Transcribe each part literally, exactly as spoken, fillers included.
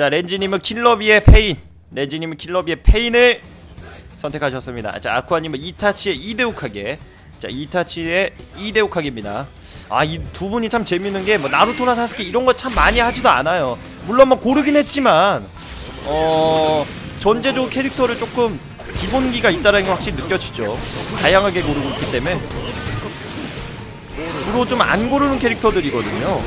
자, 렌지님은 킬러비의 페인, 렌지님은 킬러비의 페인을 선택하셨습니다. 자, 아쿠아님은 이타치의 이데오카게. 자, 이타치의 이데오카게입니다. 아, 이 두 분이 참 재밌는게 뭐 나루토나 사스케 이런거 참 많이 하지도 않아요. 물론 뭐 고르긴 했지만 어... 전제적으로 캐릭터를 조금 기본기가 있다는 게 확실히 느껴지죠. 다양하게 고르고 있기 때문에 주로 좀 안 고르는 캐릭터들이거든요.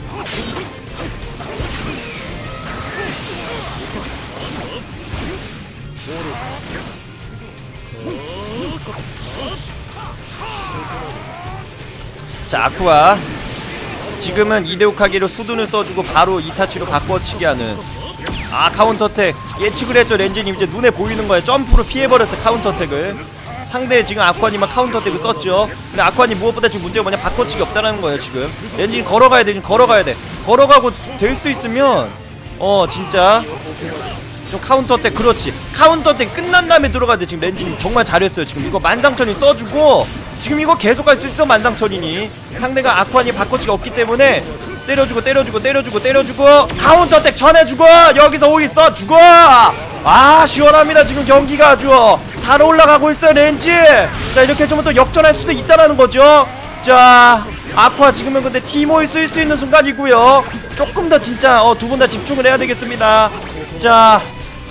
자, 아쿠아 지금은 이데오카게로 수둔을 써주고 바로 이타치로 바꿔치기 하는, 아, 카운터택 예측을 했죠. 렌지님 이제 눈에 보이는 거예요. 점프로 피해버렸어요, 카운터택을. 상대 지금 아쿠아님은 카운터택을 썼죠. 근데 아쿠아님 무엇보다 지금 문제가 뭐냐, 바꿔치기 없다는 거예요. 지금 렌지님 걸어가야 돼. 지금 걸어가야 돼. 걸어가고 될 수 있으면 어 진짜 좀 카운터택, 그렇지, 카운터택 끝난 다음에 들어가야 돼. 지금 렌지님 정말 잘했어요. 지금 이거 만장천이 써주고 지금 이거 계속 갈 수 있어. 만장천이니 상대가 아쿠아님 바꿔치기 없기 때문에 때려주고 때려주고 때려주고 때려주고 카운터택 전해주고 여기서 오이 써주고. 아, 시원합니다. 지금 경기가 아주 달 올라가고 있어요, 렌지. 자, 이렇게 좀 또 역전할 수도 있다라는 거죠. 자, 아쿠아 지금은 근데 티모이 쓰일 수 있는 순간이고요. 조금 더 진짜 어, 두 분 다 집중을 해야 되겠습니다. 자,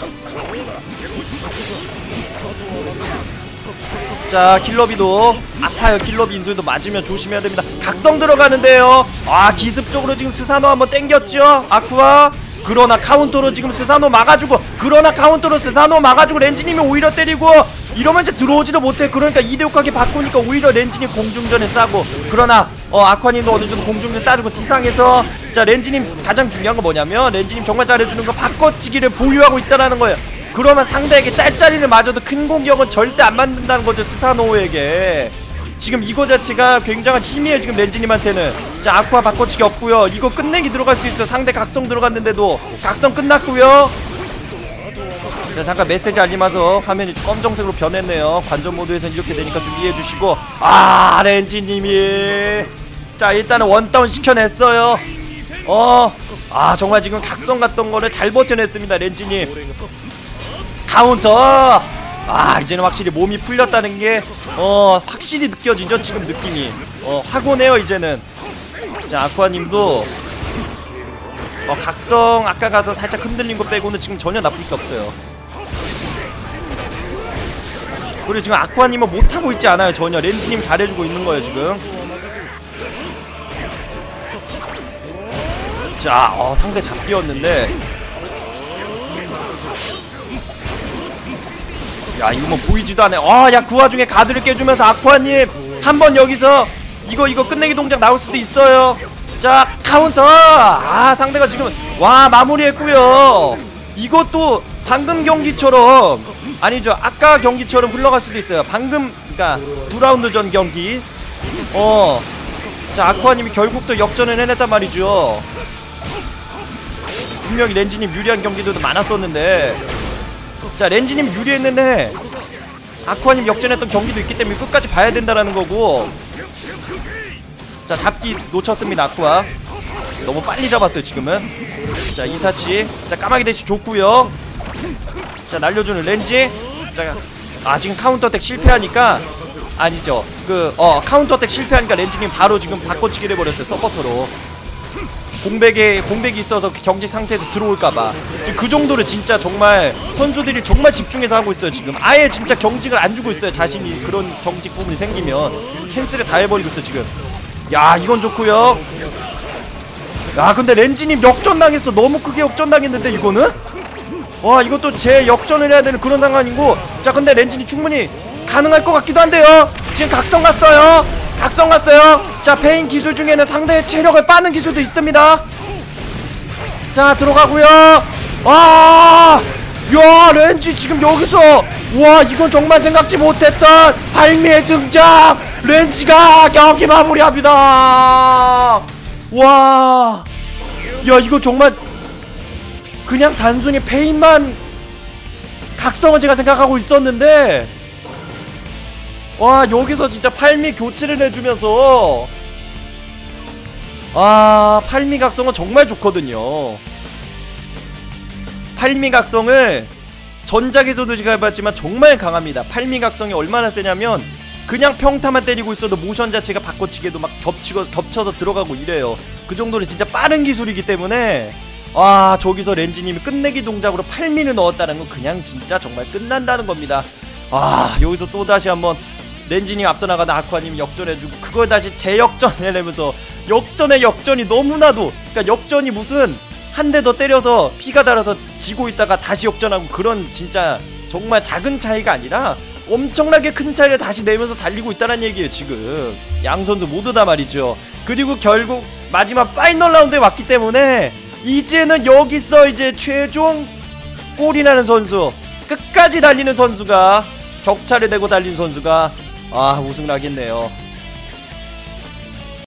자, 킬러비도 아파요. 킬러비 인수도 맞으면 조심해야 됩니다. 각성 들어가는데요. 아, 기습적으로 지금 스사노 한번 땡겼죠, 아쿠아. 그러나 카운터로 지금 스사노 막아주고, 그러나 카운터로 스사노 막아주고 렌지님이 오히려 때리고, 이러면 이제 들어오지도 못해. 그러니까 이데오카게 바꾸니까 오히려 렌지님 공중전에 싸고, 그러나 어 아쿠아님도 어느 정도 공중전 따르고 지상에서. 자, 렌지님 가장 중요한 건 뭐냐면 렌지님 정말 잘해주는 거 바꿔치기를 보유하고 있다라는 거예요. 그러면 상대에게 짤짤이를 맞아도 큰 공격은 절대 안 만든다는 거죠, 스사노에게. 지금 이거 자체가 굉장한 힘이에요, 지금 렌지님한테는. 자, 아쿠아 바꿔치기 없고요. 이거 끝내기 들어갈 수 있어요. 상대 각성 들어갔는데도 각성 끝났고요. 자, 잠깐 메시지 알림와서 화면이 검정색으로 변했네요. 관전 모드에서 이렇게 되니까 좀 이해해주시고. 아, 렌지님이 자, 일단은 원다운 시켜냈어요. 어, 아, 정말 지금 각성 갔던 거를 잘 버텨냈습니다, 렌지님. 카운터. 아, 이제는 확실히 몸이 풀렸다는 게 어 확실히 느껴지죠, 지금 느낌이. 어 확 오네요, 이제는. 자, 아쿠아님도 어 각성 아까 가서 살짝 흔들린 거 빼고는 지금 전혀 나쁠 게 없어요. 그리고 지금 아쿠아님은 못하고 있지 않아요, 전혀. 렌지님 잘해주고 있는 거예요, 지금. 자, 어 상대 잡기였는데, 야, 이거 뭐 보이지도 않네. 아, 야, 그 와중에 가드를 깨주면서 아쿠아님 한번 여기서 이거 이거 끝내기 동작 나올 수도 있어요. 자, 카운터. 아, 상대가 지금 와 마무리했고요. 이것도 방금 경기처럼, 아니죠, 아까 경기처럼 흘러갈 수도 있어요. 방금, 그니까 두 라운드 전 경기. 어, 자, 아쿠아님이 결국 또 역전을 해냈단 말이죠. 분명히 렌지님 유리한 경기들도 많았었는데, 자, 렌지님 유리했는데 아쿠아님 역전했던 경기도 있기 때문에 끝까지 봐야 된다라는 거고. 자, 잡기 놓쳤습니다, 아쿠아. 너무 빨리 잡았어요, 지금은. 자, 이타치. 자, 까마귀 대시 좋고요. 자, 날려주는 렌지. 자, 아, 지금 카운터택 실패하니까, 아니죠, 그 어 카운터택 실패하니까 렌지님 바로 지금 바꿔치기를 해버렸어요, 서포터로. 공백에 공백이 있어서 경직 상태에서 들어올까봐. 그 정도로 진짜 정말 선수들이 정말 집중해서 하고 있어요, 지금. 아예 진짜 경직을 안 주고 있어요, 자신이. 그런 경직 부분이 생기면 캔슬을 다 해버리고 있어, 지금. 야, 이건 좋고요. 야, 근데 렌지님 역전당했어. 너무 크게 역전당했는데, 이거는? 와, 이것도 제 역전을 해야 되는 그런 상황이고. 자, 근데 렌지님 충분히 가능할 것 같기도 한데요. 지금 각성 갔어요. 각성 갔어요. 자, 페인 기술 중에는 상대의 체력을 빠는 기술도 있습니다. 자, 들어가고요. 아, 야, 렌지 지금 여기서, 와, 이건 정말 생각지 못했던 발미의 등장. 렌지가 경기 마무리합니다. 와, 야, 이거 정말 그냥 단순히 페인만 각성은 제가 생각하고 있었는데, 와, 여기서 진짜 팔미 교체를 해주면서, 아, 팔미 각성은 정말 좋거든요. 팔미각성을 전작에서도 제가 해봤지만 정말 강합니다. 팔미각성이 얼마나 세냐면 그냥 평타만 때리고 있어도 모션 자체가 바꿔치기에도 막 겹치고 겹쳐서 들어가고 이래요. 그 정도로 진짜 빠른 기술이기 때문에 와, 저기서 렌지님이 끝내기 동작으로 팔미를 넣었다는 건 그냥 진짜 정말 끝난다는 겁니다. 아, 여기서 또다시 한번 렌지님 앞서 나가다 아쿠아님이 역전해주고 그걸 다시 재역전해내면서 역전의 역전이 너무나도, 그러니까 역전이 무슨 한 대 더 때려서 피가 달아서 지고 있다가 다시 역전하고 그런 진짜 정말 작은 차이가 아니라 엄청나게 큰 차이를 다시 내면서 달리고 있다는 얘기예요 지금 양 선수 모두 다 말이죠. 그리고 결국 마지막 파이널 라운드에 왔기 때문에 이제는 여기서 이제 최종 골이 나는 선수, 끝까지 달리는 선수가, 격차를 내고 달리는 선수가 아 우승을 하겠네요.